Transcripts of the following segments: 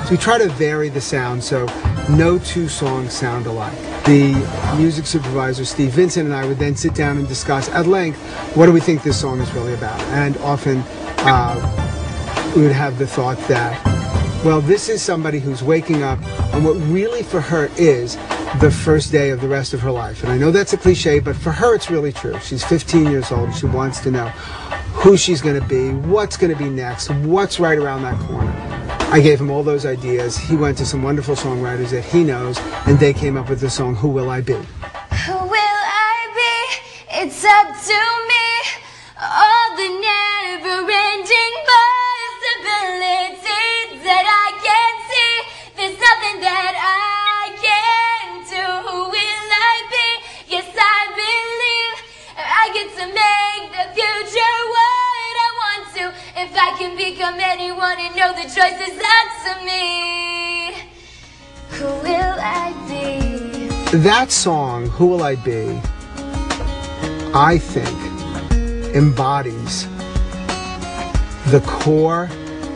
So we try to vary the sound so no two songs sound alike. The music supervisor, Steve Vincent, and I would then sit down and discuss at length, what do we think this song is really about? And often we would have the thought that, well, this is somebody who's waking up on what really for her is the first day of the rest of her life. And I know that's a cliche, but for her it's really true. She's 15 years old. She wants to know who she's going to be, what's going to be next, what's right around that corner. I gave him all those ideas. He went to some wonderful songwriters that he knows, and they came up with the song, Who Will I Be? Who will I be? It's up to me. All the never-ending possibilities that I can't see. There's nothing that I can't do. Who will I be? Yes, I believe I get to make the future what I want to. If I can become anyone and know the choice is up to me. Who will I be? That song, Who Will I Be, I think embodies the core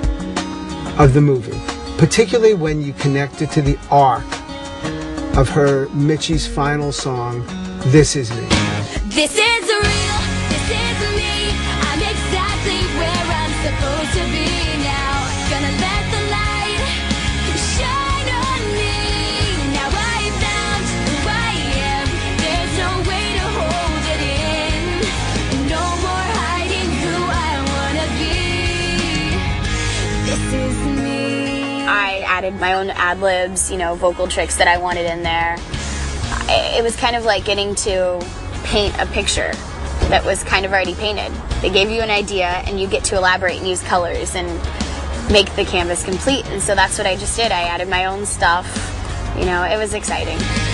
of the movie, particularly when you connect it to the arc of her, Mitchie's final song, This Is Me. This is real, this is me. I'm exactly where I'm supposed to be now. Gonna let the light shine on me. Now I found who I am. There's no way to hold it in. No more hiding who I wanna be. This is me. I added my own ad-libs, vocal tricks that I wanted in there. It was kind of like getting to paint a picture that was kind of already painted. They gave you an idea and you get to elaborate and use colors and make the canvas complete. And so that's what I just did. I added my own stuff. It was exciting.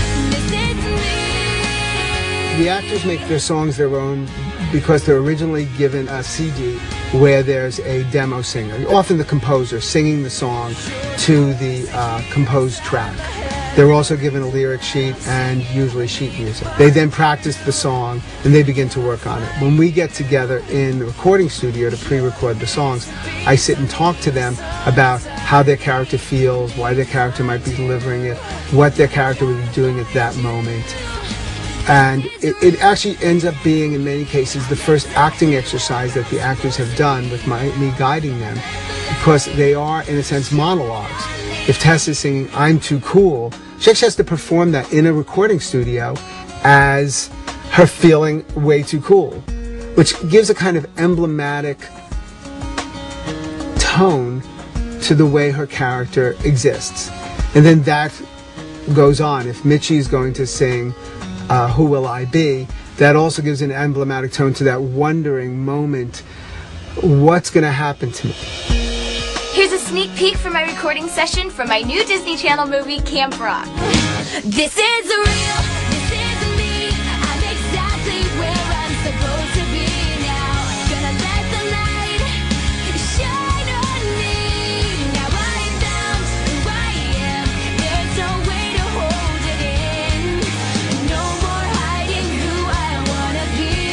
The actors make their songs their own because they're originally given a CD where there's a demo singer, often the composer singing the song to the composed track. They're also given a lyric sheet and usually sheet music. They then practice the song and they begin to work on it. When we get together in the recording studio to pre-record the songs, I sit and talk to them about how their character feels, why their character might be delivering it, what their character would be doing at that moment. And it actually ends up being, in many cases, the first acting exercise that the actors have done with me guiding them, because they are, in a sense, monologues. If Tess is singing I'm Too Cool, she actually has to perform that in a recording studio as her feeling way too cool, which gives a kind of emblematic tone to the way her character exists. And then that goes on. If Mitchie is going to sing Who Will I Be, that also gives an emblematic tone to that wondering moment, what's going to happen to me? Here's a sneak peek from my recording session from my new Disney Channel movie, Camp Rock. This is real, this is me. I'm exactly where I'm supposed to be now. Gonna let the light shine on me. Now I found who I am. There's no way to hold it in. No more hiding who I wanna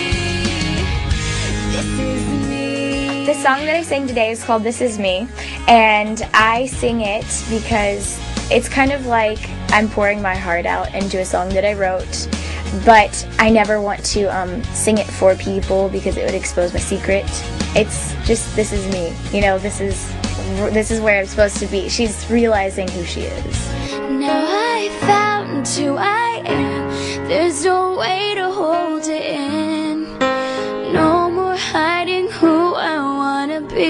be. This is me. The song that I sang today is called This Is Me, and I sing it because it's kind of like I'm pouring my heart out into a song that I wrote, but I never want to sing it for people because it would expose my secret. It's just, this is me, this is where I'm supposed to be. She's realizing who she is. Now I found who I am. There's no way to hold it in. No more hiding who I wanna be.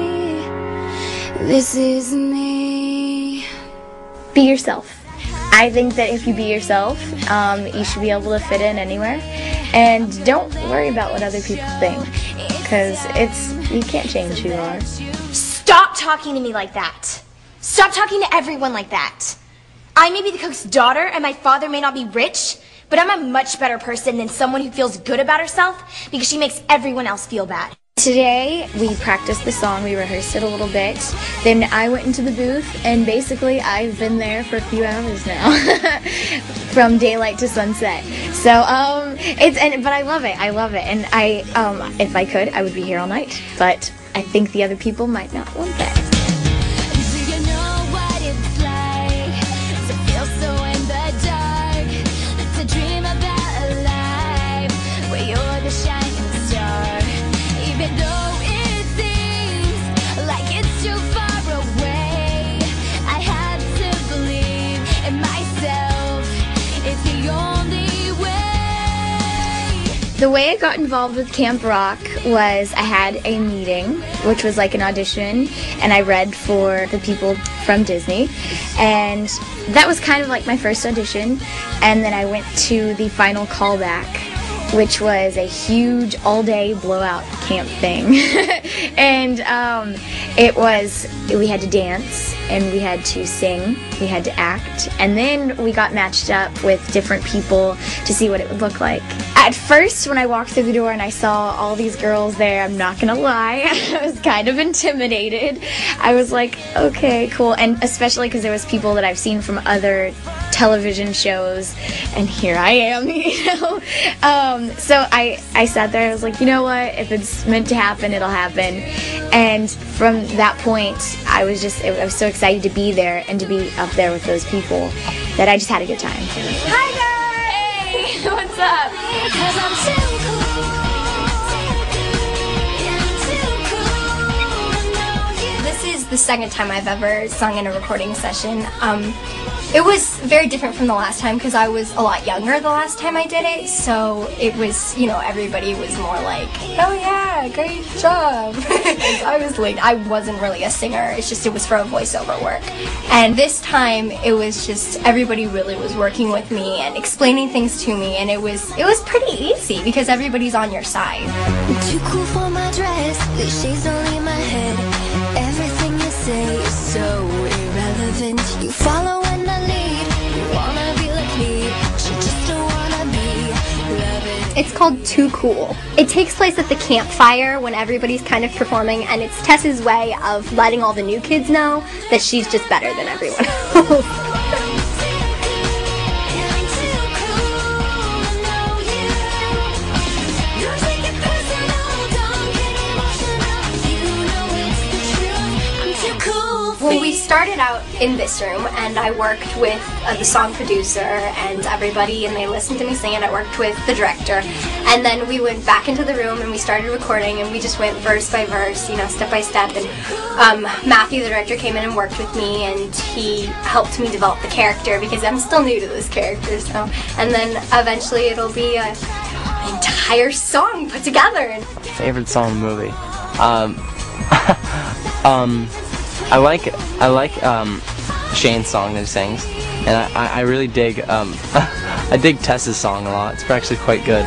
This is me. Be yourself. I think that if you be yourself, you should be able to fit in anywhere. And don't worry about what other people think, because you can't change who you are. Stop talking to me like that. Stop talking to everyone like that. I may be the cook's daughter and my father may not be rich, but I'm a much better person than someone who feels good about herself because she makes everyone else feel bad. Today, we practiced the song, we rehearsed it a little bit, then I went into the booth, and basically I've been there for a few hours now, from daylight to sunset. So, but I love it, and if I could, I would be here all night, but I think the other people might not want that. Do you know what The way I got involved with Camp Rock was I had a meeting, which was like an audition, and I read for the people from Disney, and that was kind of like my first audition. And then I went to the final callback, which was a huge all-day blowout camp thing. And we had to dance, and we had to sing, we had to act, and then we got matched up with different people to see what it would look like. At first, when I walked through the door and I saw all these girls there, I'm not gonna lie, I was kind of intimidated. I was like, okay, cool, and especially because there was people that I've seen from other television shows, and here I am, you know. So I sat there, I was like, you know what, if it's meant to happen, it'll happen. And from that point, I was so excited to be there and to be up there with those people that I just had a good time. Hi guys! Hey, what's up? 'Cause I'm too cool. This is the second time I've ever sung in a recording session. It was very different from the last time because I was a lot younger the last time I did it, so it was, you know, everybody was more like, oh yeah, great job. I wasn't really a singer, it was for a voiceover work. And this time it was just, everybody really was working with me and explaining things to me, and it was pretty easy because everybody's on your side. Too cool for my dress, these shades don't leave my head. Everything you say is so irrelevant. You follow when I lead, you wanna be like me, but you just don't wanna be loving. It's called Too Cool. It takes place at the campfire when everybody's kind of performing, and it's Tessa's way of letting all the new kids know that she's just better than everyone else. Well, we started out in this room, and I worked with the song producer and everybody, and they listened to me sing, and I worked with the director. And then we went back into the room, and we started recording, and we just went verse by verse, you know, step by step. And Matthew, the director, came in and worked with me, and he helped me develop the character because I'm still new to this character. So, and then eventually it'll be an entire song put together. Favorite song in the movie? I like Shane's song that he sings, and I really dig I dig Tessa's song a lot. It's actually quite good.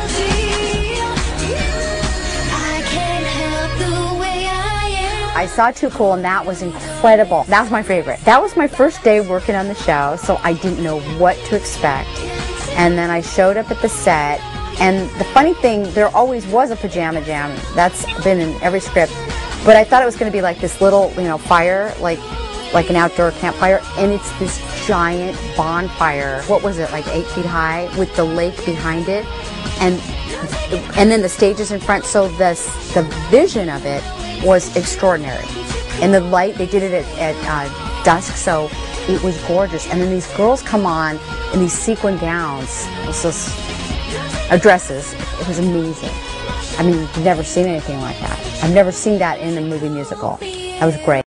I saw Too Cool, and that was incredible. That was my favorite. That was my first day working on the show, so I didn't know what to expect. And then I showed up at the set, and the funny thing, there always was a pajama jam. That's been in every script. But I thought it was going to be like this little, you know, fire, like an outdoor campfire, and it's this giant bonfire. What was it, like 8 feet high, with the lake behind it, and then the stages in front. So the vision of it was extraordinary, and the light, they did it at dusk, so it was gorgeous. And then these girls come on in these sequin gowns, dresses. It was amazing. I mean, I've never seen anything like that. I've never seen that in a movie musical. That was great.